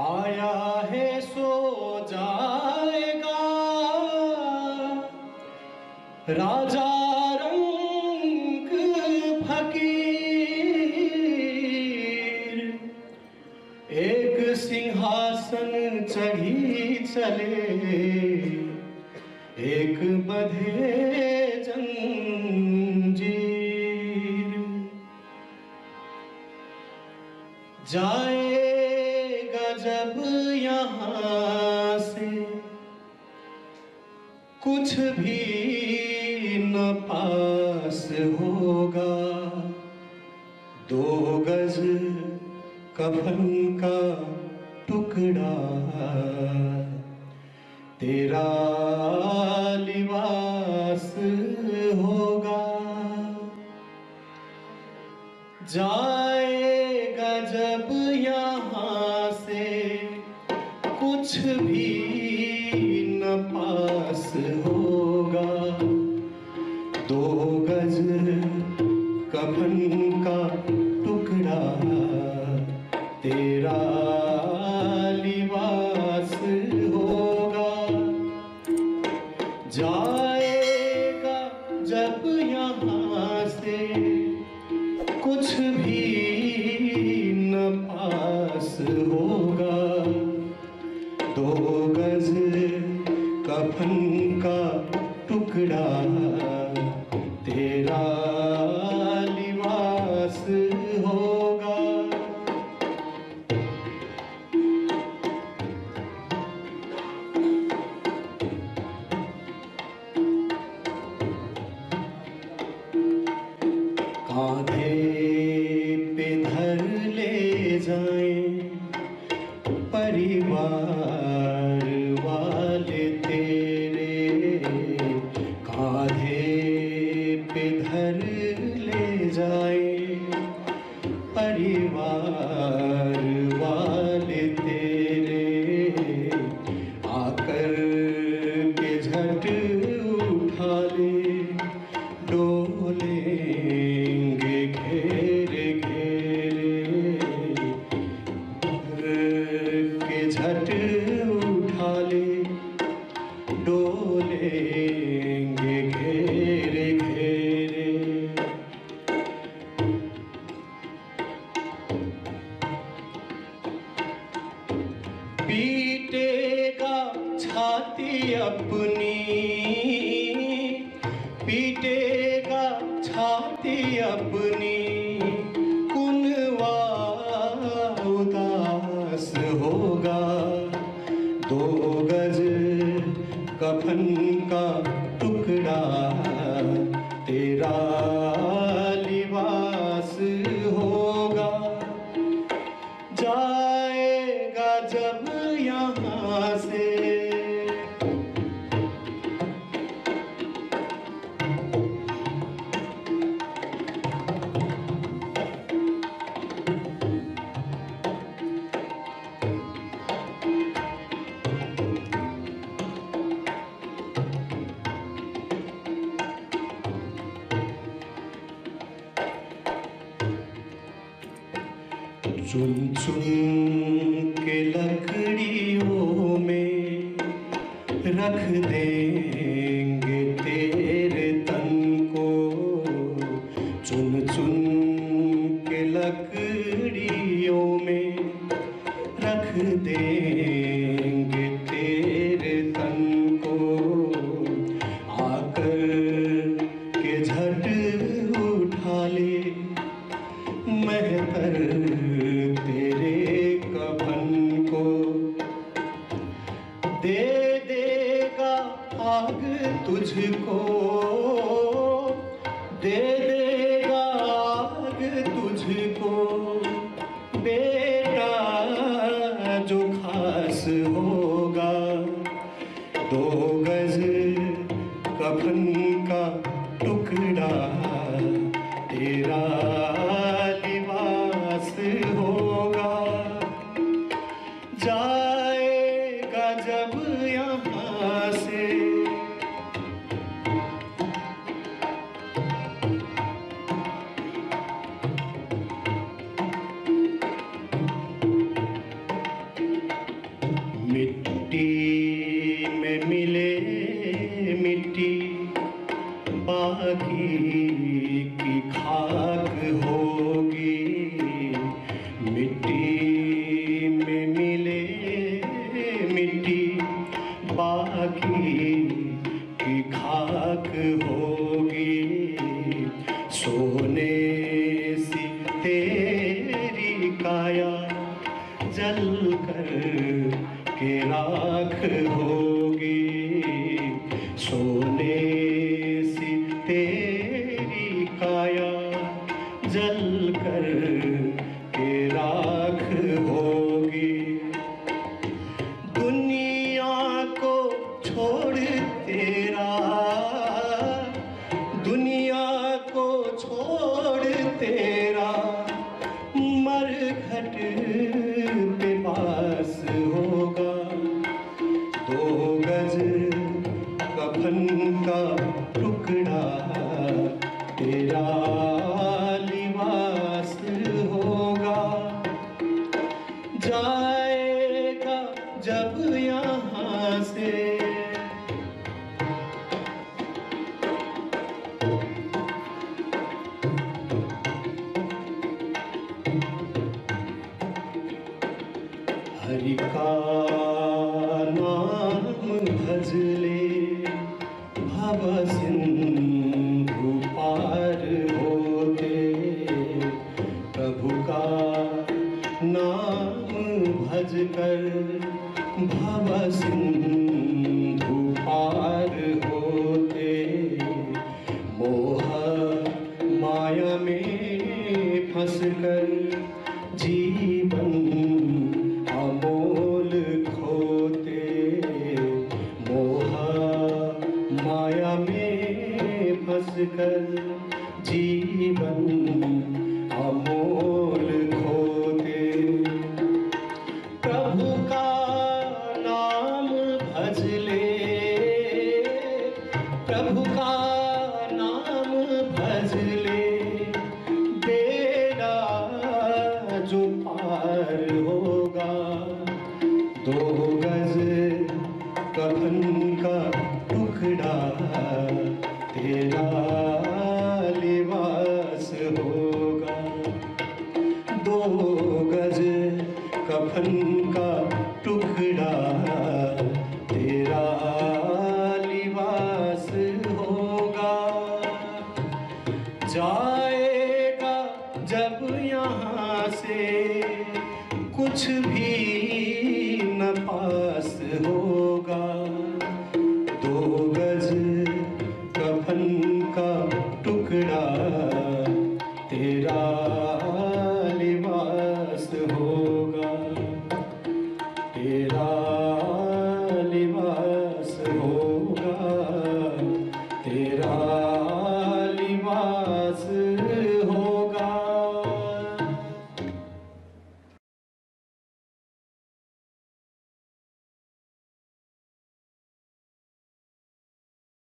आया है सो जाएगा राजा रंग फकीर, एक सिंहासन चढ़ी चले एक बंधे जंजीर। जाएगा जब यहाँ से कुछ भी न पास होगा, 2 गज कफन का टुकड़ा तेरा लिबास होगा। जाएगा जब यहाँ से कुछ भी न पास होगा, 2 गज कफन का टुकड़ा तेरा लिबास होगा। जाएगा जब यहाँ से कुछ भी न पास होगा, 2 गज कफन का टुकड़ा तेरा लिबास होगा। कांधे पे धर ले जाएं परिवार वाले तेरे, कांधे पे धर ले जाएं परिवार वाले तेरे, आकर के झट उठा ले डोलेंगे घेरे घेरे, के झट उठा ले डोलेंगे घेरे घेरे। पीटेगा छाती अपनी, पीटेगा छाती अपनी, कुनवा उदास होगा, 2 गज कफन का टुकड़ा तेरा लिबास होगा। जाएगा जब यहाँ से चुन चुन के लकड़ियों में रख देंगे तेरे तन को, चुन चुन के लकड़ियों में रख देंगे तेरे तन को, आकर के झट उठा ले महतर तेरे कफन को, दे देगा आग तुझको, दे देगा आग तुझको, बेटा जो खास होगा, 2 गज कफन का टुकड़ा तेरा लिबास होगा। जाएगा जब यहाँ से सोने सी तेरी काया जल कर के राख होगी। सोने सी तेरी काया जल कर के राख होगी। दुनिया को छोड़ तेरा, दुनिया को छोड़ तेरा मरघट पे वास होगा। 2 गज कफन का टुकड़ा तेरा लिबास होगा। जाएगा जब यहाँ से हरि का नाम भज ले, भव सिंधु पार होते। प्रभु का नाम भज कर भव सिंधु पार होते। मोह माया में फंस कर जीवन अमोल खोते। मोह माया में फंस कर जीवन अमोल खोते। प्रभु का नाम भज ले, प्रभु का नाम भज ले, बेड़ा जो पार होगा। 2 गज कफन का टुकड़ा तेरा लिबास होगा। 2 गज कफन का टुकड़ा तेरा लिबास होगा। जाएगा जब यहाँ से कुछ भी